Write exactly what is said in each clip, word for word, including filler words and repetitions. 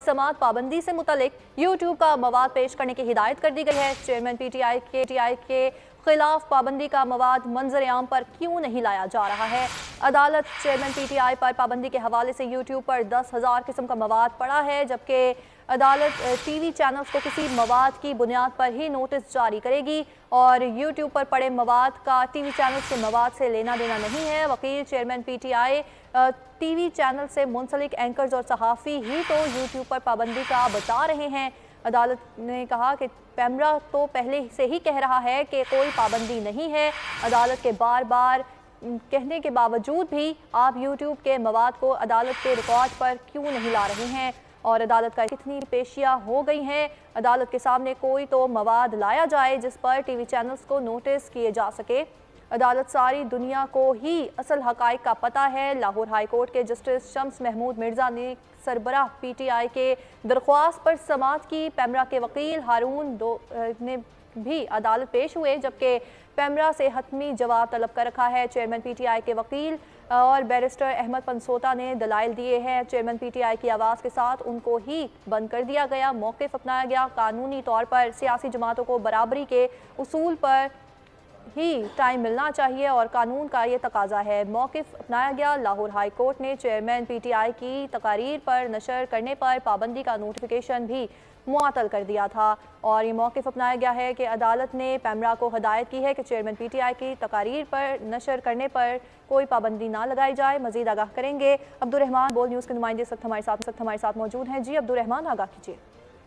समात पाबंदी से मुतलिक यूट्यूब का मवाद पेश करने की हिदायत कर दी गई है। चेयरमैन पी टी आई के टी आई के खिलाफ पाबंदी का मवाद मंजर आम पर क्यों नहीं लाया जा रहा है। अदालत चेयरमैन पी टी आई पर पाबंदी के हवाले से यूट्यूब पर दस हज़ार किस्म का मवाद पड़ा है, जबकि अदालत टीवी चैनल्स को किसी मवाद की बुनियाद पर ही नोटिस जारी करेगी और यूट्यूब पर पड़े मवाद का टीवी चैनल्स के मवाद से लेना देना नहीं है। वकील chairman P T I TV channel से मुंसलिक एंकर्स और सहाफ़ी ही तो यूट्यूब पर पाबंदी का बता रहे हैं। अदालत ने कहा कि पैमरा तो पहले से ही कह रहा है कि कोई पाबंदी नहीं है। अदालत के बार बार कहने के बावजूद भी आप यूट्यूब के मवाद को अदालत के रिकॉर्ड पर क्यों नहीं ला रहे हैं और अदालत का कितनी पेशियाँ हो गई हैं। अदालत के सामने कोई तो मवाद लाया जाए जिस पर टीवी चैनल्स को नोटिस किए जा सके। अदालत सारी दुनिया को ही असल हक़ाइक़ का पता है। लाहौर हाई कोर्ट के जस्टिस शम्स महमूद मिर्ज़ा ने सरबराह पी टी आई के दरख्वास्त पर समात की। पैमरा के वकील हारून दो ने भी अदालत पेश हुए, जबकि पैमरा से हतमी जवाब तलब कर रखा है। चेयरमैन पी टी आई के वकील और बैरिस्टर अहमद पंसोता ने दलाइल दिए हैं। चेयरमैन पी टी आई की आवाज़ के साथ उनको ही बंद कर दिया गया, मौक़िफ़ अपनाया गया। कानूनी तौर पर सियासी जमातों को बराबरी के उसूल पर ही टाइम मिलना चाहिए और कानून का ये तकाजा है, मौक़िफ़ अपनाया गया। लाहौर हाई कोर्ट ने चेयरमैन पी टी आई की तकारीर पर नशर करने पर पाबंदी का नोटिफिकेशन भी मुअत्तल कर दिया था और ये मौक़िफ़ अपनाया गया है कि अदालत ने पैमरा को हदायत की है कि चेयरमैन पी टी आई की तकारीर पर नशर करने पर कोई पाबंदी ना लगाई जाए। मज़ीद आगाह करेंगे अब्दुर्रहमान, बोल न्यूज़ के नुमाइंदे इस वक्त हमारे साथ वक्त हमारे साथ मौजूद हैं। जी अब्दुर्रहमान, आगाह कीजिए।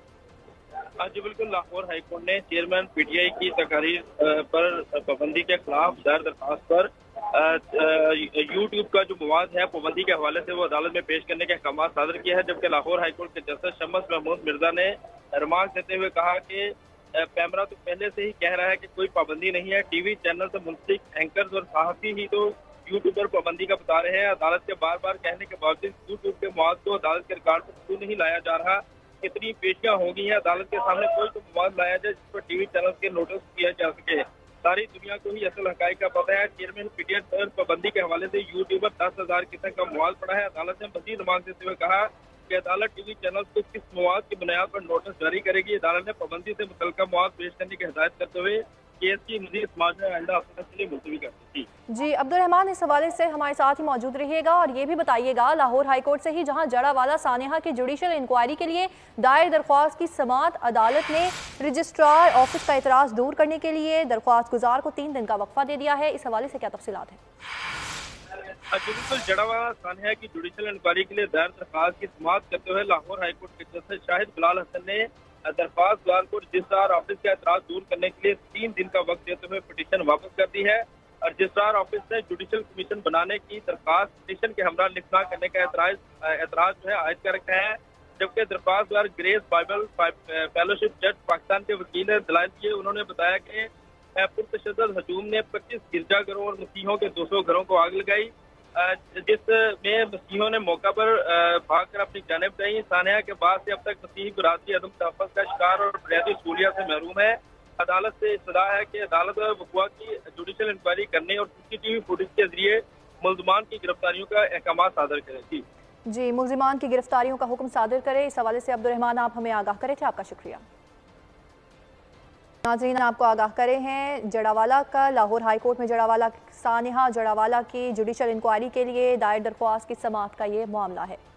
जी बिल्कुल, लाहौर हाई कोर्ट ने चेयरमैन पी टी आई की तकारीर पर पाबंदी के खिलाफ दायर दरखास्त पर यूट्यूब का जो मवाद है पाबंदी के हवाले से वो अदालत में पेश करने के अहकाम सादर किया है। जबकि लाहौर हाई कोर्ट के जस्टिस शम्स महमूद मिर्जा ने रिमार्क देते हुए कहा कि पैमरा तो पहले से ही कह रहा है कि कोई पाबंदी नहीं है, टीवी चैनल से मुंसलिक एंकर्स और सहाफ़ी ही तो यूट्यूब पर पाबंदी का बता रहे हैं। अदालत के बार बार कहने के बावजूद यूट्यूब के मवाद को अदालत के रिकॉर्ड पर क्यों नहीं लाया जा रहा। कितनी पेशियां हो गई हैं, अदालत के सामने कोई तो मवाद लाया जाए जिस पर टीवी चैनल के नोटिस किया जा सके। सारी दुनिया को ही असल हक़ाइक़ का पता है। चेयरमैन पी टी आई पर पाबंदी के हवाले से यूट्यूब पर दस हजार किस्म का मवाद पड़ा है। अदालत ने मज़ीद रिमांड देते हुए कहा कि अदालत टीवी चैनल को किस मवाद की बुनियाद पर नोटिस जारी करेगी। अदालत ने पाबंदी से मुतल्लिक़ मवाद पेश करने की हिदायत करते हुए केस की मज़ीद समाज में आइंदा हफ्ते के लिए मुलतवी कर दी। जी अब्दुर्रहमान, इस हवाले से हमारे साथ ही मौजूद रहिएगा और ये भी बताइएगा, लाहौर हाई कोर्ट से ही जहां जड़ावाला सानिहा की जुडिशल इंक्वायरी के लिए दायर दरख्वास्त की समात अदालत ने रजिस्ट्रार ऑफिस का एतराज़ दूर करने के लिए दरख्वास्त गुजार को तीन दिन का वक्फा दे दिया है। इस हवाले से क्या तफसीलात हैं? बिल्कुल, जड़ावाला सानिहा की जुडिशल इंक्वायरी के लिए दायर दरख्वास्त की समात करते हुए लाहौर हाई कोर्ट के जस्टिस शाहिद बिलाल हसन ने दरख्वास्त गुजार को रजिस्ट्रार ऑफिस का एतराज़ दूर करने के लिए तीन दिन का वक्त देते हुए पिटीशन वापस कर दी है। रजिस्ट्रार ऑफिस ने जुडिशल कमीशन बनाने की दरख्वास्त पिटीशन के हमरा लिखना करने का एतराज एतराज जो है आयद कर रखा है। जबकि दरख्वास्त गुजार ग्रेस बाइबल फेलोशिप जज पाकिस्तान के वकील ने दलाइल दिए। उन्होंने बताया कि पुरतशद्दुद हजूम ने पच्चीस गिरजाघरों और मसीहों के दो सौ घरों को आग लगाई, जिसमें मसीहों ने मौका पर भागकर अपनी जानिब गई। सानिया के बाद से अब तक मसीही बरादरी अदम तहफ़्फ़ुज़ का शिकार और बुनियादी सहूलियत से महरूम है। अदालत से इस्तदा है कि अदालत वक़ुआ की जुडिशल इंक्वायरी करने और C C T V footage के जरिए मुल्ज़मान की गिरफ्तारियों का अहकाम सादर करेगी। जी, मुल्ज़मान की गिरफ्तारियों का हुक्म सादर करे। इस हवाले से अब्दुर्रहमान आप हमें आगाह करे थे, आपका शुक्रिया। नाज़रीन, आपको आगाह करे हैं जड़ावाला का लाहौर हाई कोर्ट में जड़ावाला सानिहा जड़ावाला की जुडिशल इंक्वायरी के लिए दायर दरख्वास्त की समात का ये मामला है।